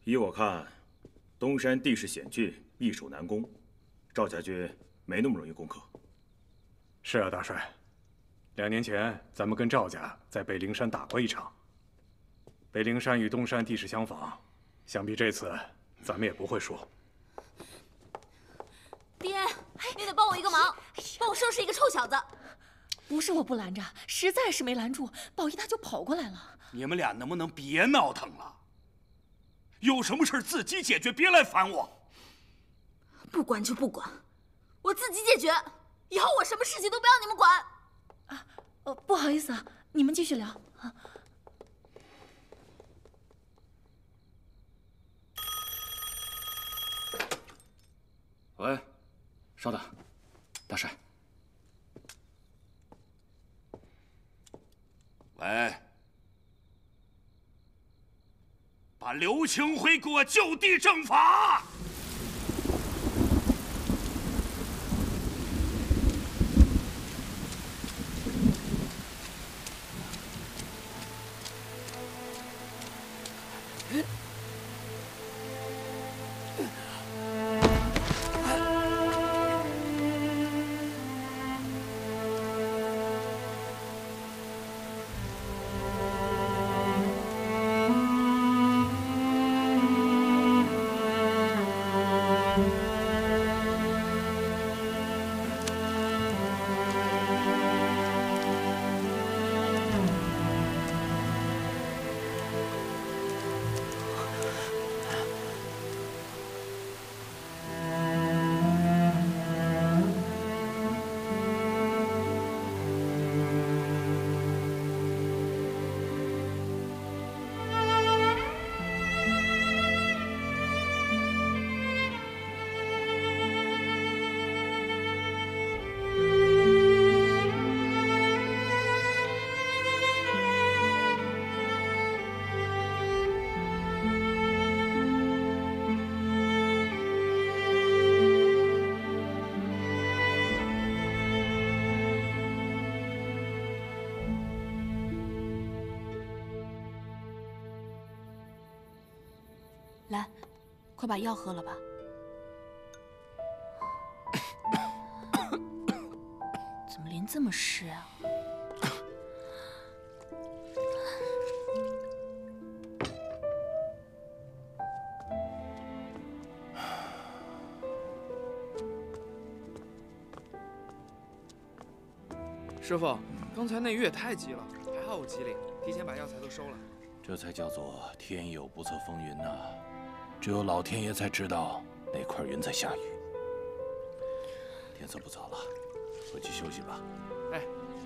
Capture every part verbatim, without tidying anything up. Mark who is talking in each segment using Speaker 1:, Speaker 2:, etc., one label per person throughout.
Speaker 1: 依我看，东山地势险峻，易守难攻，赵家军没那么容易攻克。
Speaker 2: 是啊，大帅。两年前咱们跟赵家在北灵山打过一场。北灵山与东山地势相仿，想必这次咱们也不会输。
Speaker 3: 爹，你得帮我一个忙，帮我收拾一个臭小子。
Speaker 4: 不是我不拦着，实在是没拦住，宝仪他就跑过来了。
Speaker 5: 你们俩能不能别闹腾了？有什么事自己解决，别来烦我。
Speaker 3: 不管就不管，我自己解决。以后我什么事情都不要你们管。
Speaker 4: 啊，哦，不好意思啊，你们继续聊啊。
Speaker 6: 喂，稍等，大帅。
Speaker 5: 喂，把刘清辉给我就地正法！
Speaker 3: 来，快把药喝了吧。怎么脸这么湿啊？
Speaker 7: 师傅，刚才那鱼也太急了，还好我机灵，提前把药材都收了。
Speaker 8: 这才叫做天有不测风云呐！只有老天爷才知道哪块云在下雨。天色不早了，回去休息吧。
Speaker 7: 哎。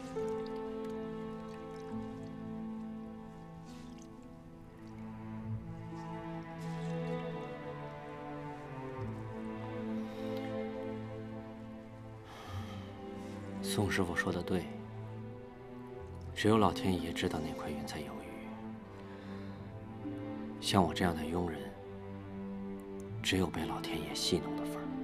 Speaker 6: 宋师傅说的对，只有老天爷知道哪块云在有雨。像我这样的庸人，只有被老天爷戏弄的份儿。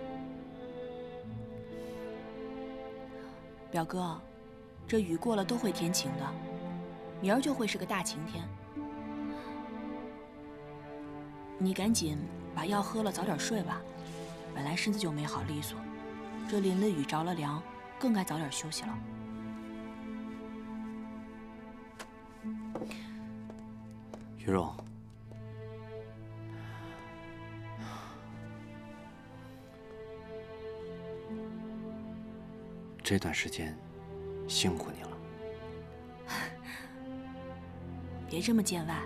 Speaker 3: 表哥，这雨过了都会天晴的，明儿就会是个大晴天。你赶紧把药喝了，早点睡吧。本来身子就没好利索，这淋了雨着了凉，更该早点休息了。
Speaker 6: 于荣。 这段时间，辛苦你了。
Speaker 3: 别这么见外。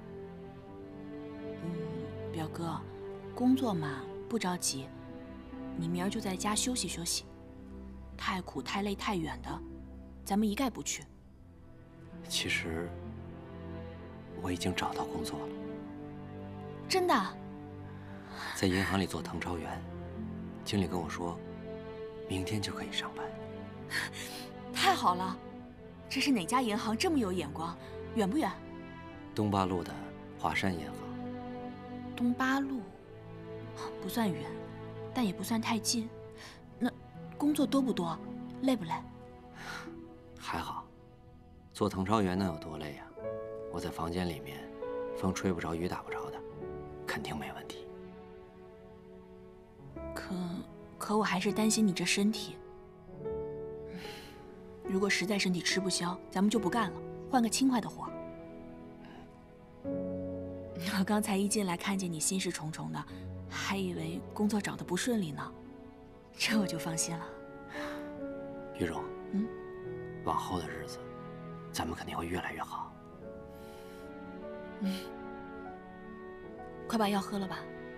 Speaker 3: 嗯，表哥，工作嘛不着急，你明儿就在家休息休息。太苦、太累、太远的，咱们一概不去。
Speaker 6: 其实，我已经找到工作了。
Speaker 3: 真的？
Speaker 6: 在银行里做誊钞员，经理跟我说，明天就可以上班。
Speaker 3: 太好了，这是哪家银行这么有眼光？远不远？
Speaker 6: 东八路的华山银行。
Speaker 3: 东八路，不算远，但也不算太近。那工作多不多？累不累？
Speaker 6: 还好，做誊钞员能有多累呀？我在房间里面，风吹不着，雨打不着的， 肯定没问题。
Speaker 3: 可可我还是担心你这身体。如果实在身体吃不消，咱们就不干了，换个轻快的活。我刚才一进来看见你心事重重的，还以为工作找的不顺利呢，这我就放心了。
Speaker 6: 玉荣，
Speaker 3: 嗯，
Speaker 6: 往后的日子，咱们肯定会越来越好。
Speaker 3: 嗯，快把药喝了吧。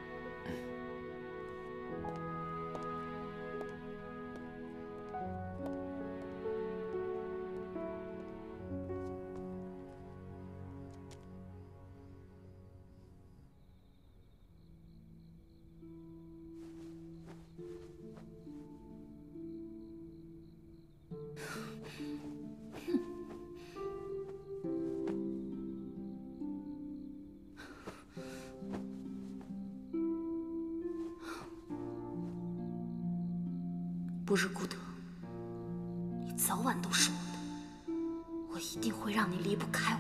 Speaker 9: 不是顾德，你早晚都是我的，我一定会让你离不开我。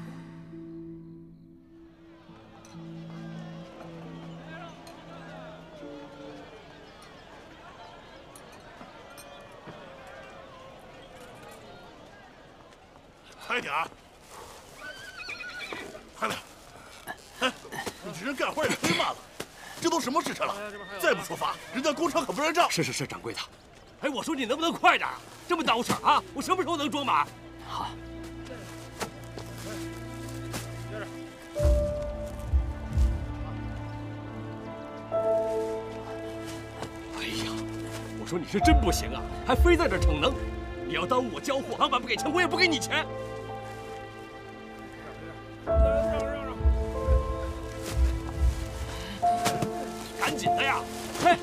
Speaker 10: 快点儿，快点！哎，你这人干活也忒慢了，这都什么时辰了？再不出发，人家工厂可不认账。
Speaker 11: 是是是，掌柜的。哎，我说你能不能快点啊？这么耽误事儿啊！我什么时候能装满？
Speaker 6: 好。
Speaker 11: 哎呀，我说你是真不行啊，还非在这逞能！你要耽误我交货，老板不给钱，我也不给你钱。赶紧的呀！嘿。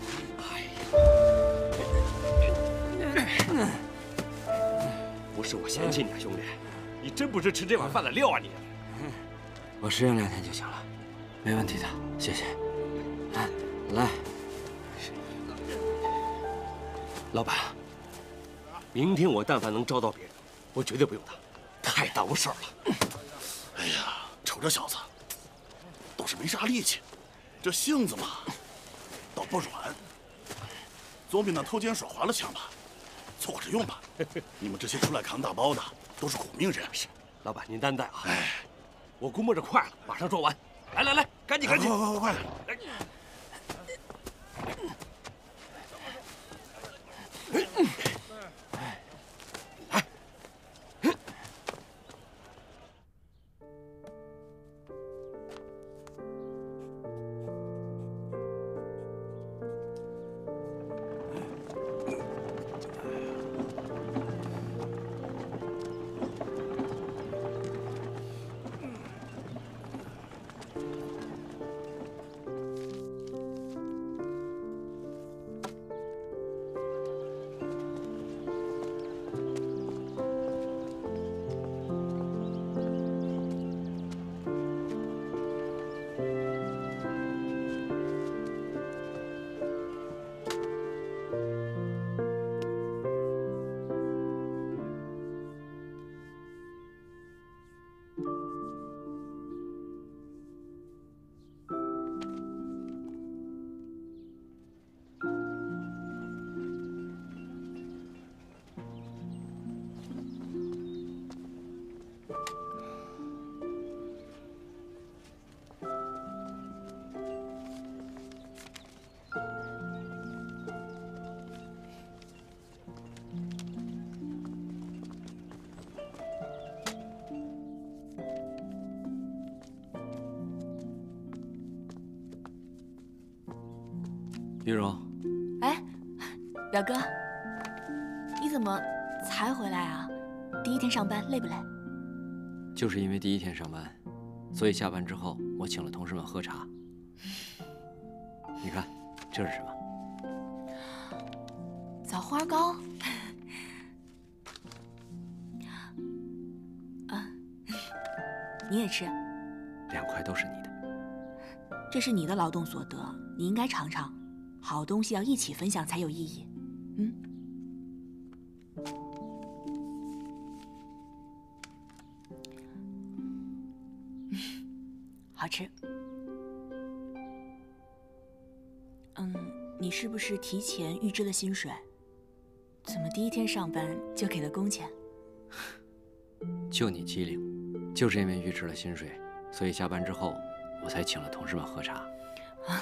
Speaker 11: 不是我嫌弃你啊，兄弟，你真不是吃这碗饭的料啊你！
Speaker 6: 我适应两天就行了，没问题的，谢谢。来，来，
Speaker 11: 老板，明天我但凡能招到别人，我绝对不用他，太耽误事儿了。
Speaker 10: 哎呀，瞅这小子，倒是没啥力气，这性子嘛，倒不软，总比那偷奸耍滑的强吧。凑合着用吧，你们这些出来扛大包的都是苦命人。
Speaker 11: 是，老板您担待啊。哎，我估摸着快了，马上装完。来来来，赶紧赶紧，
Speaker 10: 快快快快！
Speaker 11: 来。
Speaker 6: 玉荣，
Speaker 3: 哎，表哥，你怎么才回来啊？第一天上班累不累？
Speaker 6: 就是因为第一天上班，所以下班之后我请了同事们喝茶。你看，这是什么？
Speaker 3: 枣花糕。啊，你也吃？
Speaker 6: 两块都是你的。
Speaker 3: 这是你的劳动所得，你应该尝尝。好东西要一起分享才有意义。嗯。好吃。 你是不是提前预支了薪水？怎么第一天上班就给了工钱？
Speaker 6: 就你机灵，就是因为预支了薪水，所以下班之后我才请了同事们喝茶。啊。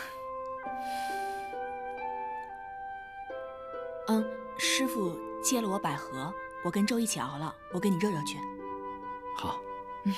Speaker 3: 嗯，师傅借了我百合，我跟粥一起熬了，我给你热热去。
Speaker 6: 好。
Speaker 3: 嗯。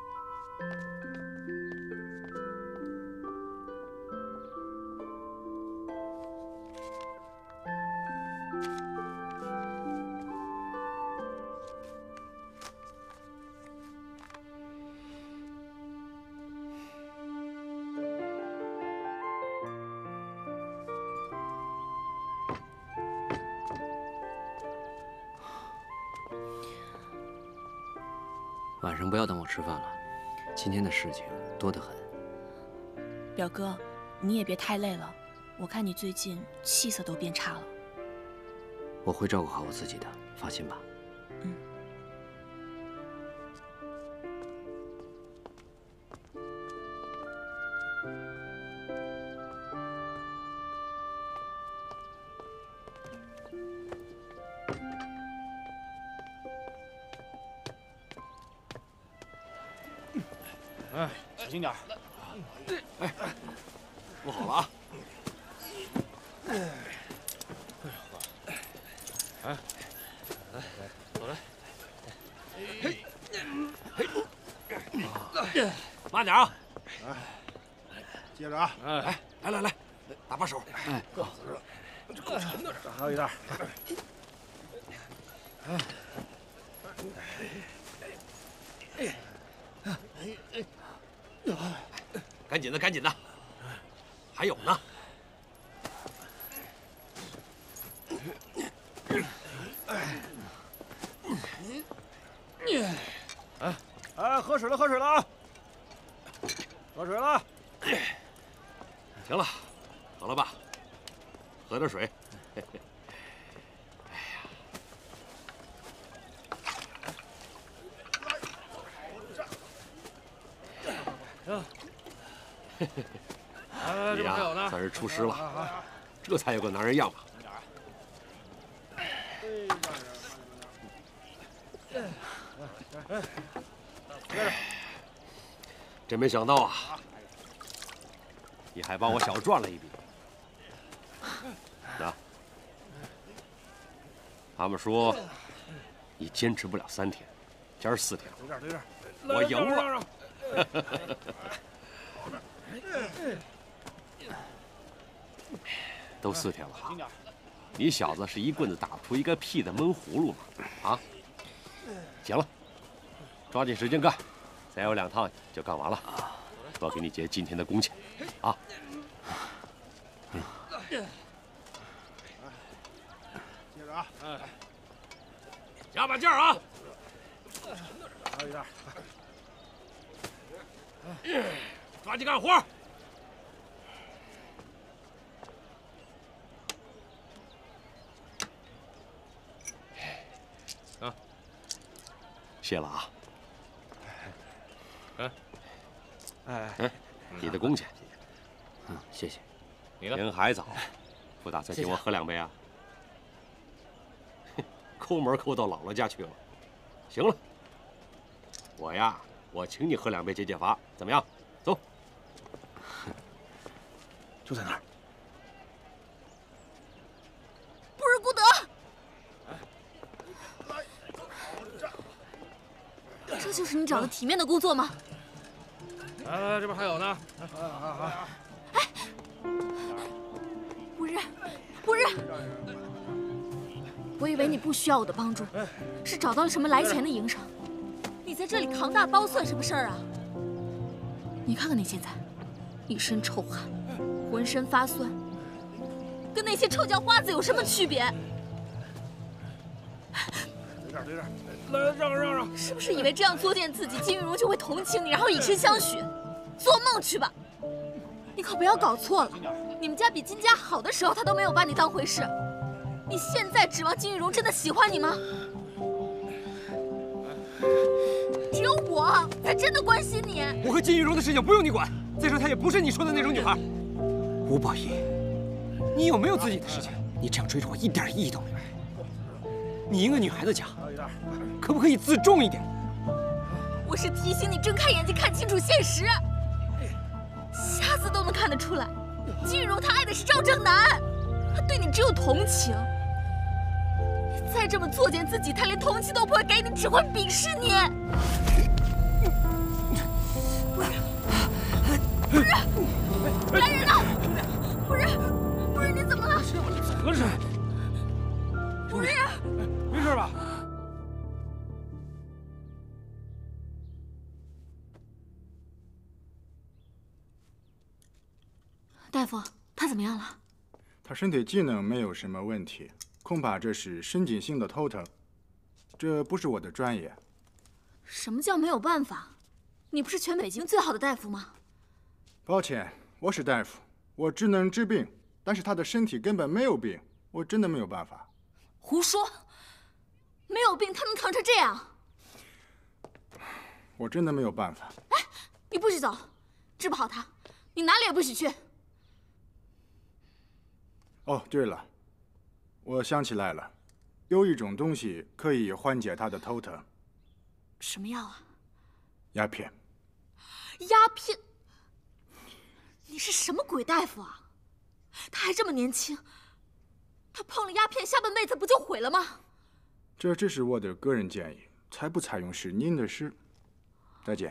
Speaker 6: 晚上不要等我吃饭了，今天的事情多得很。
Speaker 3: 表哥，你也别太累了，我看你最近气色都变差了。
Speaker 6: 我会照顾好我自己的，放心吧。
Speaker 3: 嗯。
Speaker 11: 哎，小心点儿！哎，扶好了啊！哎，来，走来。嘿，嘿，慢点啊！
Speaker 10: 哎，接着啊！
Speaker 11: 哎，来来来，搭把手。哎，好，这够沉的，这还有一袋。哎，哎，哎。 赶紧的，赶紧的，还有呢。哎，哎，喝水了，喝水了啊！喝水了。行了，好了吧？喝点水。哎呀。行。 哎，这边还有呢，算是出师了，这才有个男人样吧。真没想到啊，你还帮我小赚了一笔。那，他们说你坚持不了三天，今儿四天了，我赢了。都四天了哈，你小子是一棍子打不出一个屁的闷葫芦吗？啊！行了，抓紧时间干，再有两趟就干完了。我给你结今天的工钱，啊！嗯。
Speaker 10: 接着啊！哎，
Speaker 11: 加把劲儿啊！
Speaker 10: 还有一袋。
Speaker 11: 抓紧干活！ 啊，谢了啊！哎，哎哎，你的工钱。
Speaker 6: 嗯，谢谢。
Speaker 11: 你呢？天还早，不打算请我喝两杯啊？抠门抠到姥姥家去了。行了，我呀，我请你喝两杯解解乏，怎么样？走。
Speaker 10: 就在那儿。
Speaker 4: 不是孤德。 这就是你找的体面的工作吗？
Speaker 11: 来来来，这边还有呢。
Speaker 4: 哎，不是，不是，我以为你不需要我的帮助，是找到了什么来钱的营生。你在这里扛大刀算什么事儿啊？你看看你现在，一身臭汗，浑身发酸，跟那些臭叫花子有什么区别？
Speaker 10: 对这儿，对这儿，
Speaker 11: 来让让让！
Speaker 4: 是不是以为这样作践自己，金玉荣就会同情你，然后以身相许？做梦去吧！你可不要搞错了，你们家比金家好的时候，他都没有把你当回事。你现在指望金玉荣真的喜欢你吗？只有我才真的关心你。
Speaker 7: 我和金玉荣的事情不用你管。再说她也不是你说的那种女孩。
Speaker 6: 吴宝仪，
Speaker 12: 你有没有自己的事情？你这样追着我一点意义都没有。你一个女孩子家，可不可以自重一点？
Speaker 4: 我是提醒你睁开眼睛看清楚现实。瞎子都能看得出来，金玉荣他爱的是赵正南，他对你只有同情。你再这么作践自己，他连同情都不会给你，只会鄙视你。不是，来人呐！不是，不是，你怎么了？
Speaker 12: 怎么了？
Speaker 4: 不是，
Speaker 12: 没事吧？
Speaker 4: 大夫，他怎么样了？
Speaker 13: 他身体机能没有什么问题，恐怕这是神经性的头疼。这不是我的专业。
Speaker 4: 什么叫没有办法？你不是全北京最好的大夫吗？
Speaker 13: 抱歉，我是大夫，我只能治病，但是他的身体根本没有病，我真的没有办法。
Speaker 4: 胡说！没有病，他能疼成这样？
Speaker 13: 我真的没有办法。
Speaker 4: 哎，你不许走，治不好他，你哪里也不许去。
Speaker 13: 哦，对了，我想起来了，有一种东西可以缓解他的头疼。
Speaker 4: 什么药啊？
Speaker 13: 鸦片。
Speaker 4: 鸦片？你是什么鬼大夫啊？他还这么年轻，他碰了鸦片，下半辈子不就毁了吗？
Speaker 13: 这只是我的个人建议，采不采用是您的事。再见。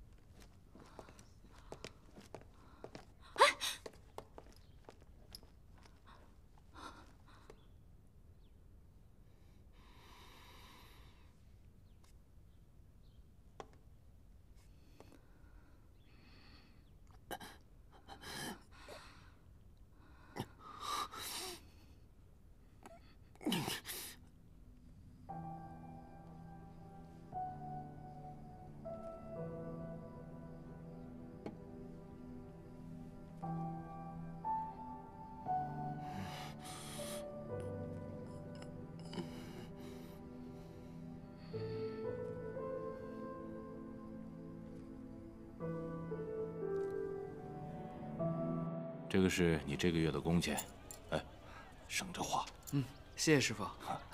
Speaker 8: 这个是你这个月的工钱，哎，省着花。
Speaker 7: 嗯，谢谢师傅。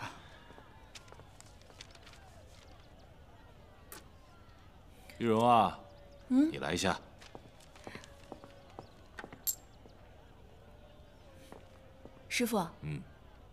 Speaker 8: 玉荣啊，
Speaker 3: 嗯，
Speaker 8: 你来一下。
Speaker 3: 师傅。
Speaker 8: 嗯。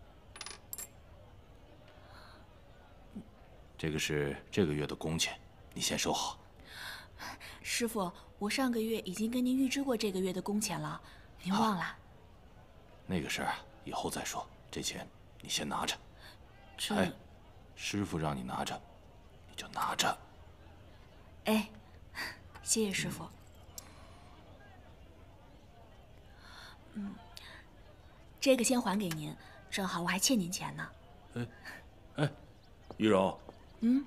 Speaker 8: 这个是这个月的工钱，你先收好。
Speaker 3: 师傅，我上个月已经跟您预支过这个月的工钱了，您忘了？
Speaker 8: 那个事儿以后再说，这钱你先拿着。
Speaker 3: 这……
Speaker 8: 哎，师傅让你拿着，你就拿着。
Speaker 3: 哎，谢谢师傅。嗯，这个先还给您，正好我还欠您钱呢。
Speaker 8: 哎，哎，玉荣。
Speaker 3: 嗯。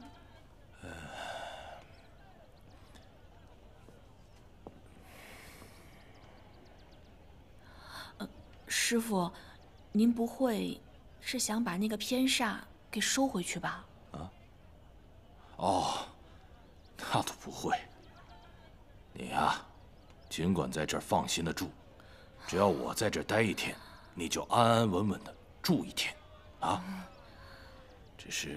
Speaker 3: 呃，师傅，您不会是想把那个偏煞给收回去吧？
Speaker 8: 啊？哦，那都不会。你呀，尽管在这儿放心的住，只要我在这儿待一天，你就安安稳稳的住一天，啊？只是。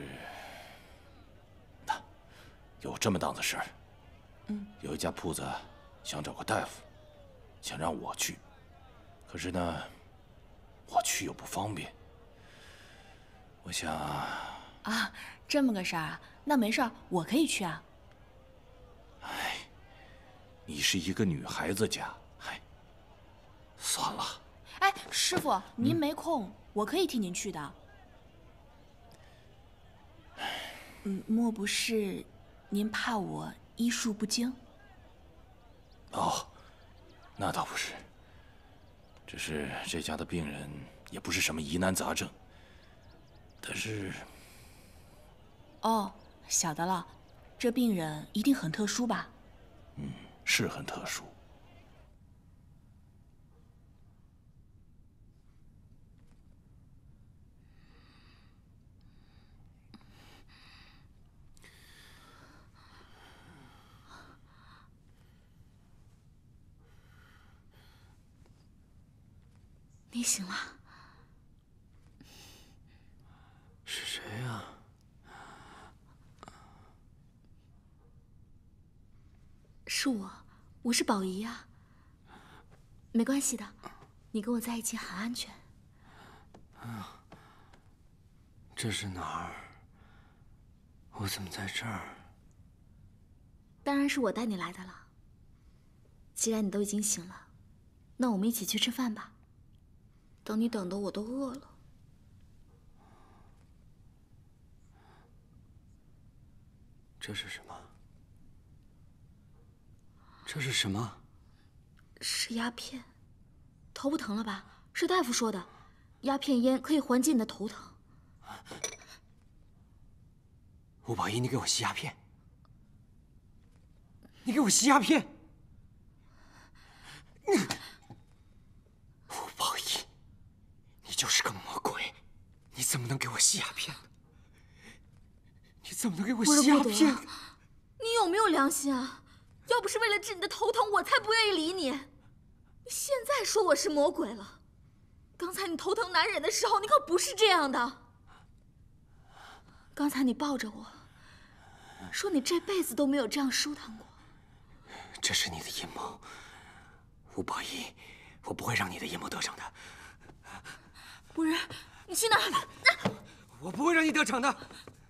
Speaker 8: 有这么档子事儿，
Speaker 3: 嗯，
Speaker 8: 有一家铺子想找个大夫，想让我去，可是呢，我去又不方便。我想
Speaker 3: 啊，这么个事儿啊，那没事儿，我可以去啊。
Speaker 8: 哎，你是一个女孩子家，哎，算了。
Speaker 3: 哎，师傅，您没空，我可以替您去的。嗯，莫不是？您怕我医术不精？
Speaker 8: 哦，那倒不是。只是这家的病人也不是什么疑难杂症，但是……
Speaker 3: 哦，晓得了，这病人一定很特殊吧？
Speaker 8: 嗯，是很特殊。
Speaker 4: 你你醒了。
Speaker 6: 是谁呀？
Speaker 4: 是我，我是宝仪呀。没关系的，你跟我在一起很安全。
Speaker 6: 啊，这是哪儿？我怎么在这儿？
Speaker 4: 当然是我带你来的了。既然你都已经醒了，那我们一起去吃饭吧。等你等的我都饿了。
Speaker 6: 这是什么？这是什么？
Speaker 4: 是鸦片。头不疼了吧？是大夫说的，鸦片烟可以缓解你的头疼。
Speaker 12: 吴宝仪，你给我吸鸦片！你给我吸鸦片！吴宝仪，你就是个魔鬼！你怎么能给我吸鸦片呢？你怎么能给我吸鸦片？
Speaker 4: 你有没有良心啊？要不是为了治你的头疼，我才不愿意理你。你现在说我是魔鬼了，刚才你头疼难忍的时候，你可不是这样的。刚才你抱着我，说你这辈子都没有这样舒坦过。
Speaker 12: 这是你的阴谋，吴宝仪，我不会让你的阴谋得逞的。
Speaker 4: 不是，你去哪儿？
Speaker 12: 我不会让你得逞的。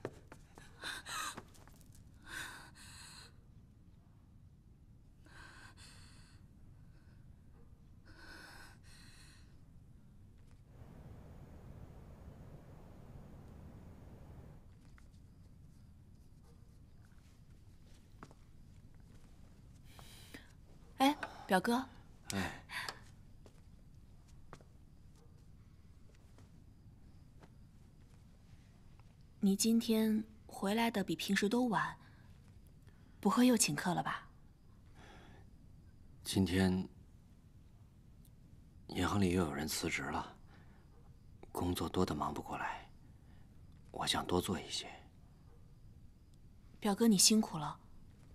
Speaker 3: 哎，表哥。
Speaker 6: 哎。
Speaker 3: 你今天回来的比平时都晚，不会又请客了吧？
Speaker 6: 今天银行里又有人辞职了，工作多得忙不过来，我想多做一些。
Speaker 3: 表哥，你辛苦了。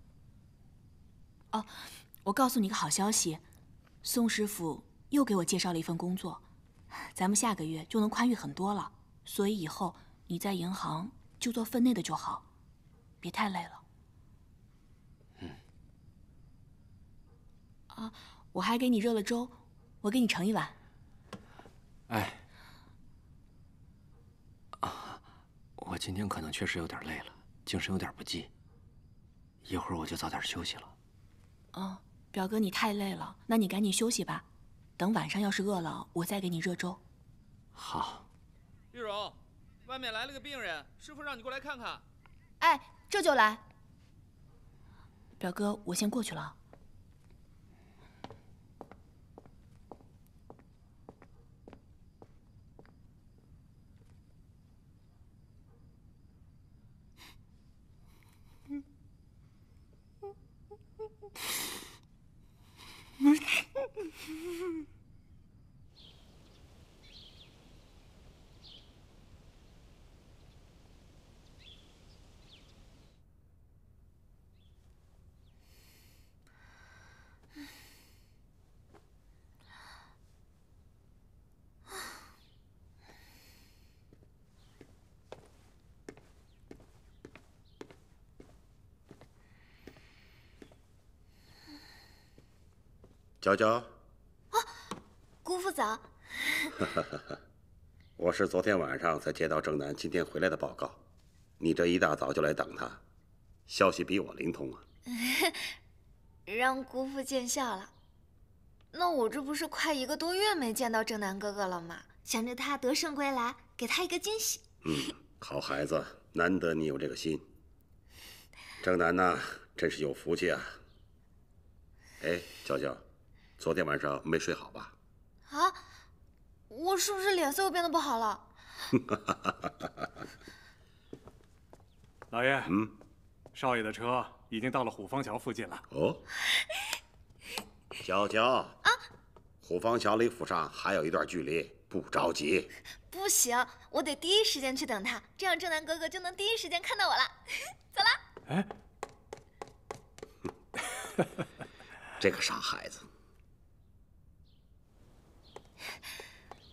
Speaker 3: 哦。我告诉你个好消息，宋师傅又给我介绍了一份工作，咱们下个月就能宽裕很多了。所以以后你在银行就做分内的就好，别太累了。
Speaker 6: 嗯。
Speaker 3: 啊，我还给你热了粥，我给你盛一碗。
Speaker 6: 哎。啊，我今天可能确实有点累了，精神有点不济，一会儿我就早点休息了。
Speaker 3: 哦。表哥，你太累了，那你赶紧休息吧。等晚上要是饿了，我再给你热粥。
Speaker 6: 好。
Speaker 7: 玉荣，外面来了个病人，师傅让你过来看看。
Speaker 3: 哎，这就来。表哥，我先过去了。
Speaker 14: 娇娇，
Speaker 9: 啊，姑父早。
Speaker 14: 我是昨天晚上才接到郑南今天回来的报告，你这一大早就来等他，消息比我灵通啊。
Speaker 9: 让姑父见笑了。那我这不是快一个多月没见到郑南哥哥了吗？想着他得胜归来，给他一个惊喜。
Speaker 14: 嗯，好孩子，难得你有这个心。郑南呐，真是有福气啊。哎，娇娇，昨天晚上没睡好吧？
Speaker 9: 啊，我是不是脸色又变得不好了？
Speaker 2: 老爷，
Speaker 14: 嗯，
Speaker 2: 少爷的车已经到了虎坊桥附近了。
Speaker 14: 哦，娇娇啊，虎坊桥离府上还有一段距离，不着急。
Speaker 9: 不行，我得第一时间去等他，这样郑南哥哥就能第一时间看到我了。走了。
Speaker 2: 哎，
Speaker 14: 这个傻孩子。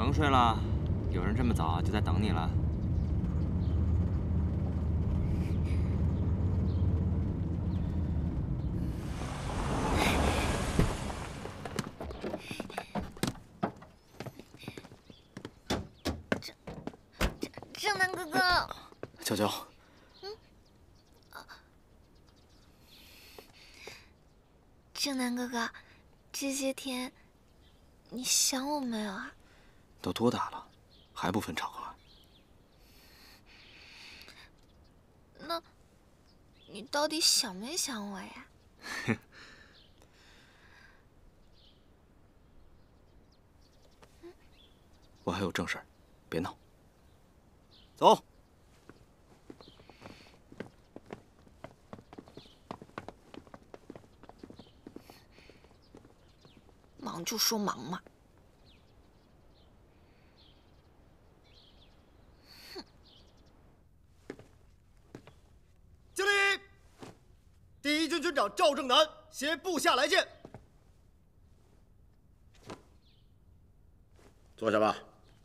Speaker 6: 甭睡了，有人这么早就在等你了。
Speaker 9: 正南哥哥，
Speaker 12: 娇娇，
Speaker 9: 正南哥哥，这些天你想我没有啊？
Speaker 12: 都多大了，还不分场合？
Speaker 9: 那，你到底想没想我呀？
Speaker 12: 我还有正事儿，别闹。走。
Speaker 9: 忙就说忙嘛。
Speaker 15: 敬礼！第一军军长赵正南携部下来见。
Speaker 14: 坐下吧。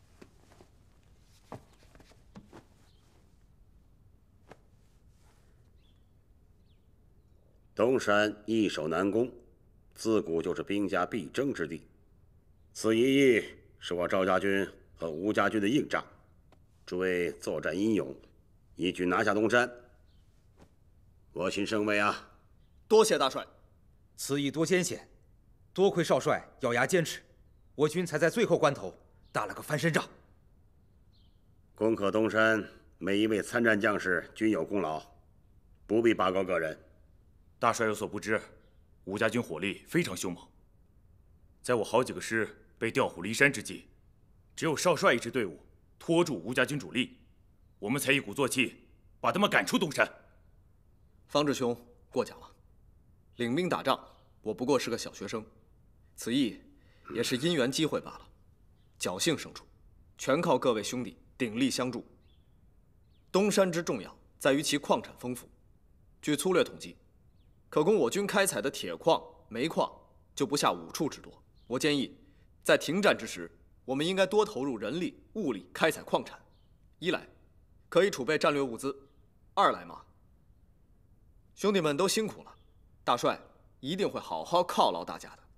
Speaker 14: 东山易守难攻，自古就是兵家必争之地。此一役是我赵家军和吴家军的硬仗，诸位作战英勇，一举拿下东山，我心甚慰啊！
Speaker 15: 多谢大帅。此役多艰险，多亏少帅咬牙坚持，我军才在最后关头打了个翻身仗。
Speaker 14: 攻克东山，每一位参战将士均有功劳，不必拔高个人。
Speaker 1: 大帅有所不知，吴家军火力非常凶猛。在我好几个师被调虎离山之际，只有少帅一支队伍拖住吴家军主力，我们才一鼓作气把他们赶出东山。
Speaker 15: 方志兄过奖了，领兵打仗，我不过是个小学生，此役也是因缘机会罢了，侥幸胜出，全靠各位兄弟鼎力相助。东山之重要在于其矿产丰富，据粗略统计，可供我军开采的铁矿、煤矿就不下五处之多。我建议，在停战之时，我们应该多投入人力、物力开采矿产。一来，可以储备战略物资；二来嘛，兄弟们都辛苦了，大帅一定会好好犒劳大家的。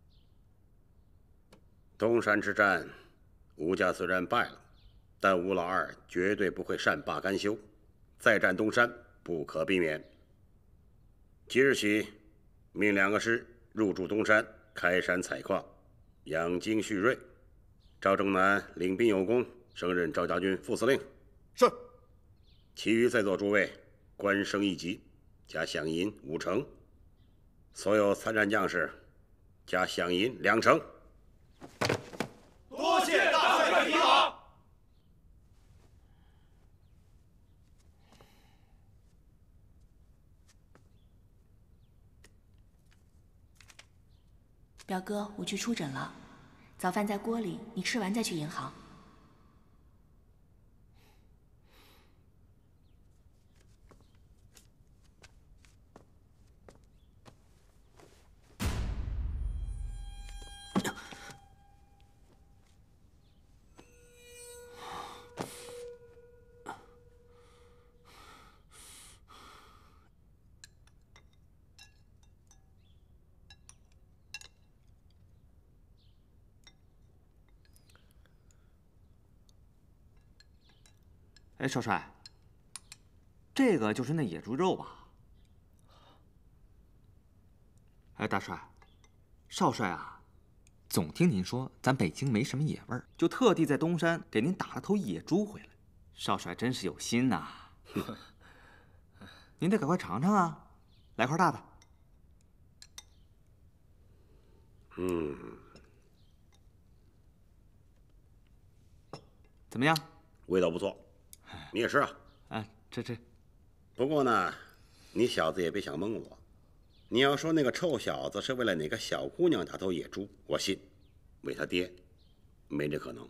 Speaker 14: 东山之战，吴家虽然败了，但吴老二绝对不会善罢甘休，再战东山不可避免。即日起，命两个师入驻东山，开山采矿，养精蓄锐。赵正南领兵有功，升任赵家军副司令。
Speaker 15: 是。
Speaker 14: 其余在座诸位，官升一级，加饷银五成。所有参战将士，加饷银两成。
Speaker 15: 多谢大帅提拔。
Speaker 3: 表哥，我去出诊了，早饭在锅里，你吃完再去银行。
Speaker 6: 哎，少帅，这个就是那野猪肉吧？哎，大帅，少帅啊，总听您说咱北京没什么野味儿，就特地在东山给您打了头野猪回来。少帅真是有心呐！您得赶快尝尝啊，来块大的。
Speaker 14: 嗯，
Speaker 6: 怎么样？
Speaker 14: 味道不错。你也是啊？
Speaker 6: 啊，这这。
Speaker 14: 不过呢，你小子也别想蒙我。你要说那个臭小子是为了哪个小姑娘打头野猪，我信。为他爹，没这可能。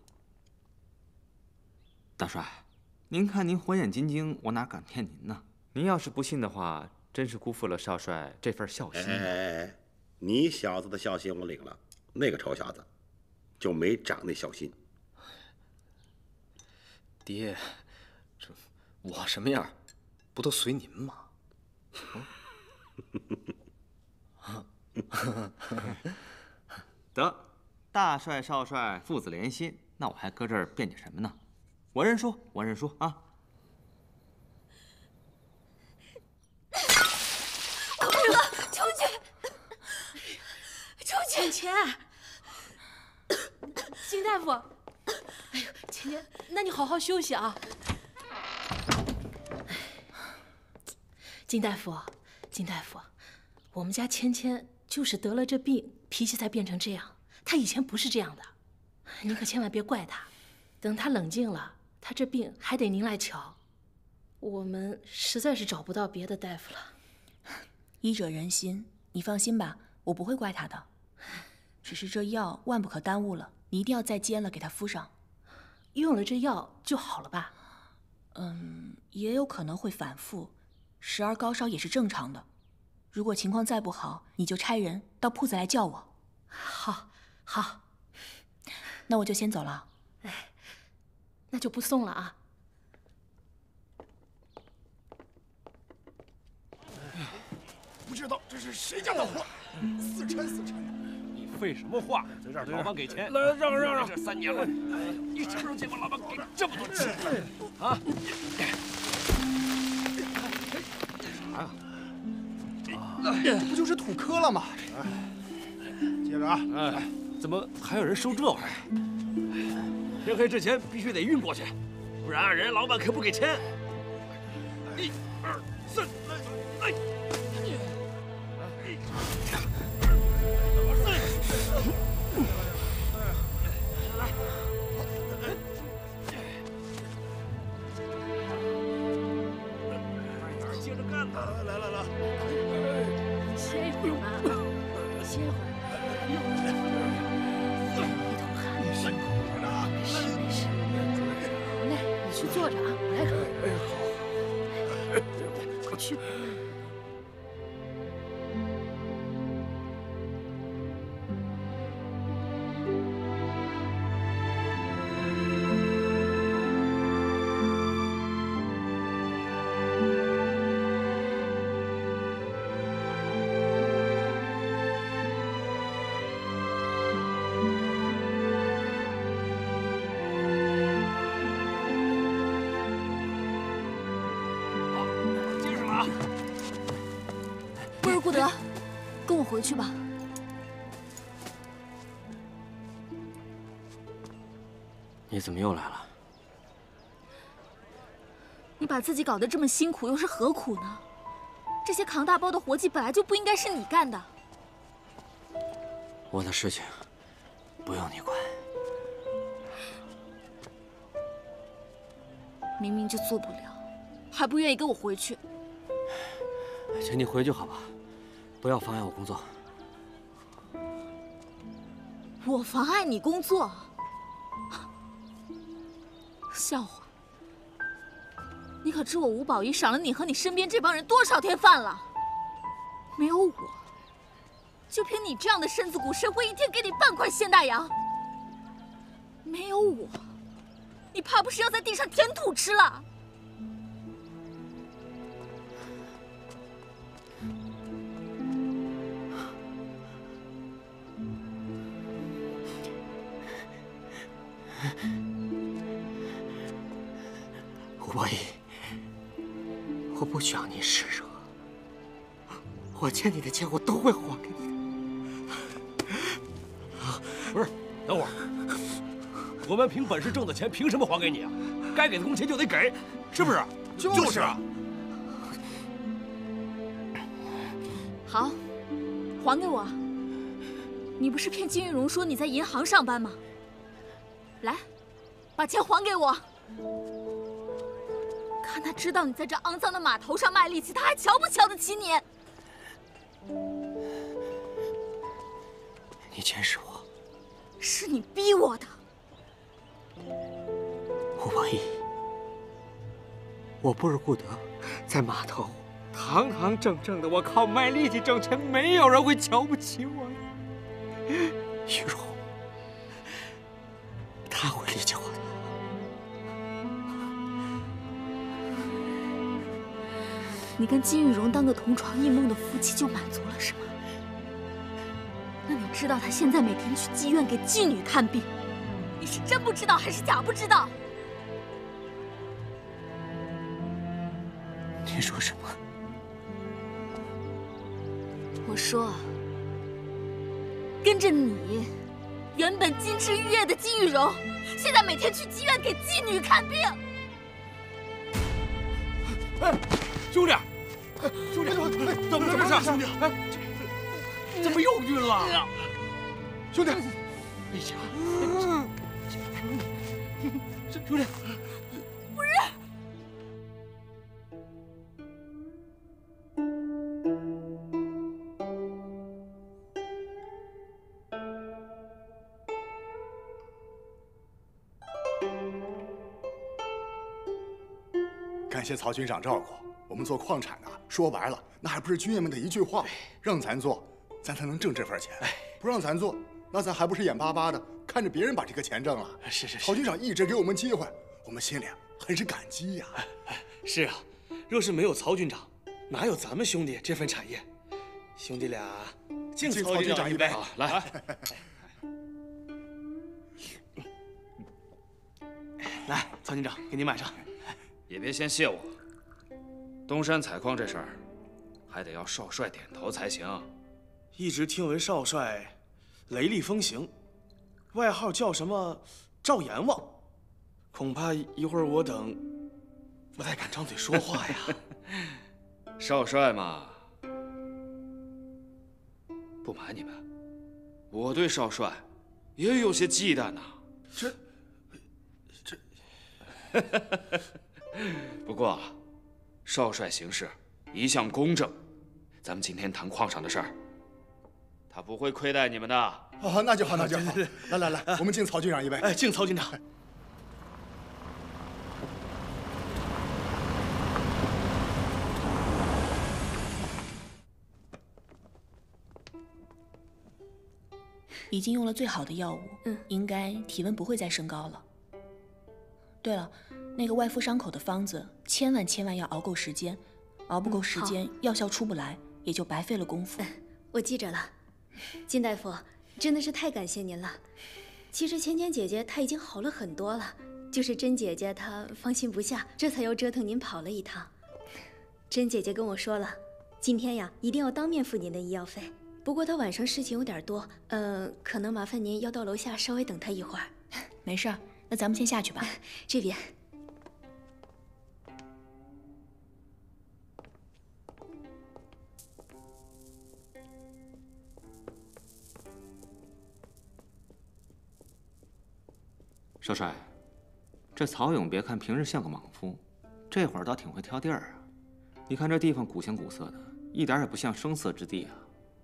Speaker 6: 大帅，您看您火眼金睛，我哪敢骗您呢？您要是不信的话，真是辜负了少帅这份孝心。
Speaker 14: 哎哎哎，你小子的孝心我领了，那个臭小子就没长那孝心。
Speaker 15: 爹，这我什么样，不都随您吗？
Speaker 6: 得，大帅少帅父子连心，那我还搁这儿辩解什么呢？我认输，我认输啊！
Speaker 4: 公主，出去！出去！
Speaker 16: 钱钱，金大夫，哎呦，钱钱，那你好好休息啊。金大夫，金大夫，我们家芊芊就是得了这病，脾气才变成这样。她以前不是这样的，您可千万别怪她。等她冷静了，她这病还得您来瞧。我们实在是找不到别的大夫了。
Speaker 3: 医者仁心，你放心吧，我不会怪她的。只是这药万不可耽误了，你一定要再煎了给她敷上。
Speaker 16: 用了这药就好了吧？
Speaker 3: 嗯，也有可能会反复，时而高烧也是正常的。如果情况再不好，你就差人到铺子来叫我。
Speaker 16: 好，好，
Speaker 3: 那我就先走了。
Speaker 16: 哎，那就不送了啊。
Speaker 10: 不知道这是谁家的货，死沉死沉的。
Speaker 11: 你废什么话？在这儿，老板给钱。
Speaker 10: 来，让让让！
Speaker 11: 这三年了，你什么时候见过老板给这么多钱啊？
Speaker 10: 啥呀？不就是土坷了吗？接着啊！
Speaker 11: 哎，怎么还有人收这玩意儿？天黑之前必须得运过去，不然人家老板可不给钱。一、二、三，来！接着干吧！来来来，
Speaker 16: 歇一会儿吧，歇一会儿。一头汗，辛苦了。没事没事。好嘞，你去坐着啊，我来喝。哎，好。快去。
Speaker 4: 顾德，跟我回去吧。
Speaker 12: 你怎么又来了？
Speaker 4: 你把自己搞得这么辛苦，又是何苦呢？这些扛大包的活计本来就不应该是你干的。
Speaker 12: 我的事情不用你管。
Speaker 4: 明明就做不了，还不愿意跟我回去。
Speaker 12: 请你回去好吧，不要妨碍我工作。
Speaker 4: 我妨碍你工作？笑话！你可知我吴宝仪赏了你和你身边这帮人多少天饭了？没有我，就凭你这样的身子骨，谁会一天给你半块鲜大洋？没有我，你怕不是要在地上填土吃了？
Speaker 12: 吴宝仪，我不需要你施舍，我欠你的钱我都会还给你的。
Speaker 11: 不是，等会儿，我们凭本事挣的钱，凭什么还给你啊？该给的工钱就得给，是不是？
Speaker 10: 就是啊。
Speaker 4: 好，还给我。你不是骗金玉荣说你在银行上班吗？来，把钱还给我。看他知道你在这肮脏的码头上卖力气，他还瞧不瞧得起你？
Speaker 12: 你监视我，
Speaker 4: 是你逼我的。
Speaker 12: 吴宝仪，我不是顾德，在码头堂堂正正的，我靠卖力气挣钱，没有人会瞧不起我的。玉荣，他会理解我的。
Speaker 4: 你跟金玉荣当个同床异梦的夫妻就满足了是吗？那你知道他现在每天去妓院给妓女看病，你是真不知道还是假不知道？
Speaker 12: 你说什么？
Speaker 4: 我说，跟着你，原本金枝玉叶的金玉荣，现在每天去妓院给妓女看病。
Speaker 5: 哎，兄弟，兄弟，怎么了这是？兄弟，哎，怎么又晕了？兄弟，
Speaker 12: 李强，
Speaker 5: 兄弟，
Speaker 4: 不是。
Speaker 13: 感谢曹军长照顾我们做矿产的，说白了，那还不是军爷们的一句话，让咱做，咱才能挣这份钱。不让咱做，那咱还不是眼巴巴的看着别人把这个钱挣了？
Speaker 17: 是是是。
Speaker 13: 曹军长一直给我们机会，我们心里很是感激呀。
Speaker 17: 是啊，若是没有曹军长，哪有咱们兄弟这份产业？兄弟俩敬曹军长一杯。
Speaker 8: 好，来。
Speaker 17: 来，曹军长，给您满上。
Speaker 8: 也别先谢我，东山采矿这事儿，还得要少帅点头才行。
Speaker 17: 一直听闻少帅雷厉风行，外号叫什么赵阎王，恐怕一会儿我等不太敢张嘴说话呀。
Speaker 8: 少帅嘛，不瞒你们，我对少帅也有些忌惮呐。
Speaker 17: 这，这，
Speaker 8: 不过啊，少帅行事一向公正，咱们今天谈矿上的事儿，他不会亏待你们的。
Speaker 13: 哦，那就好，那就好。来来来，我们敬曹军长一杯。
Speaker 17: 哎，敬曹军长。
Speaker 3: 已经用了最好的药物，嗯，应该体温不会再升高了。对了，那个外敷伤口的方子，千万千万要熬够时间，熬不够时间，嗯、药效出不来，也就白费了功夫。
Speaker 18: 嗯、我记着了，金大夫，真的是太感谢您了。其实芊芊姐姐她已经好了很多了，就是甄姐姐她放心不下，这才又折腾您跑了一趟。甄姐姐跟我说了，今天呀一定要当面付您的医药费。不过她晚上事情有点多，呃，可能麻烦您要到楼下稍微等她一会儿。
Speaker 3: 没事儿，那咱们先下去吧。
Speaker 18: 这边。
Speaker 6: 少帅，这曹勇别看平日像个莽夫，这会儿倒挺会挑地儿啊。你看这地方古香古色的，一点也不像声色之地啊。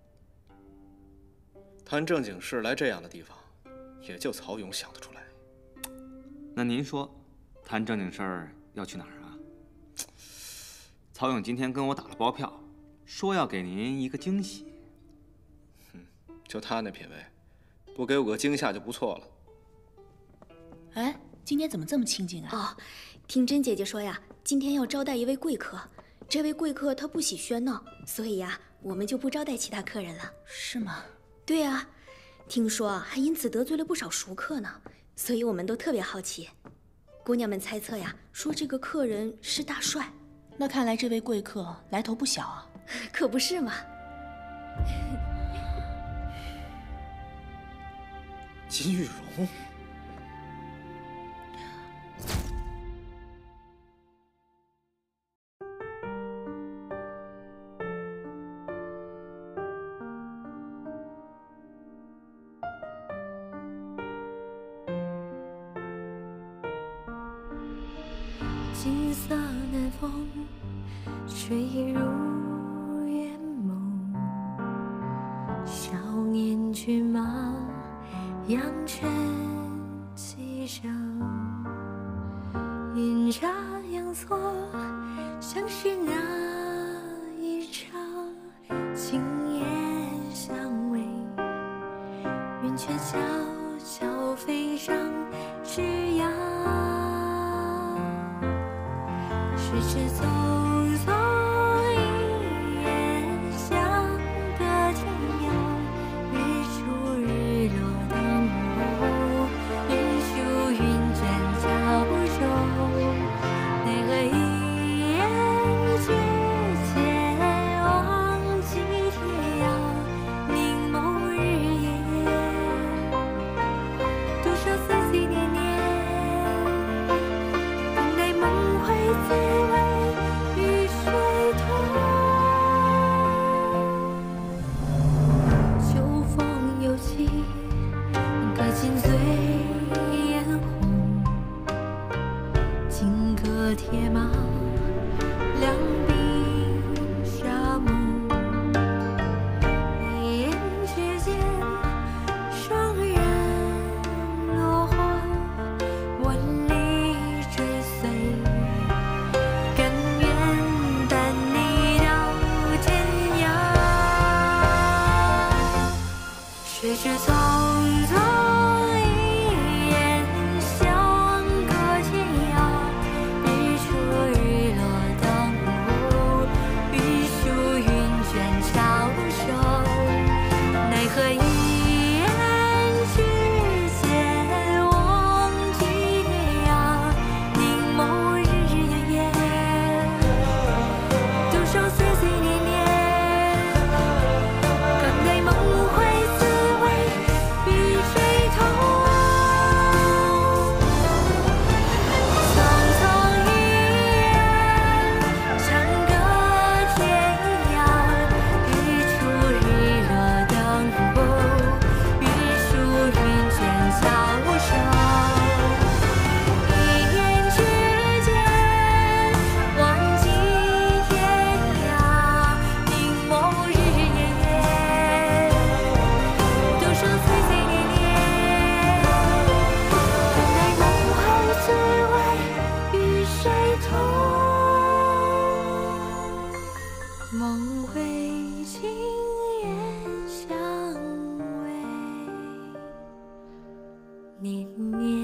Speaker 15: 谈正经事来这样的地方，也就曹勇想得出来。
Speaker 6: 那您说，谈正经事儿要去哪儿啊？曹勇今天跟我打了包票，说要给您一个惊喜。
Speaker 15: 嗯，就他那品味，不给我个惊吓就不错了。
Speaker 3: 哎，今天怎么这么清静啊？
Speaker 18: 哦，听甄姐姐说呀，今天要招待一位贵客，这位贵客他不喜喧闹，所以呀，我们就不招待其他客人了。
Speaker 3: 是吗？
Speaker 18: 对啊，听说啊，还因此得罪了不少熟客呢，所以我们都特别好奇。姑娘们猜测呀，说这个客人是大帅。
Speaker 3: 那看来这位贵客来头不小啊。
Speaker 18: 可不是嘛。
Speaker 17: 金玉荣。
Speaker 19: 金色南风吹入眼眸，少年骏马扬拳击手，阴差阳错相识那一场，今夜相偎，云却悄悄飞上枝桠。世事匆匆年年。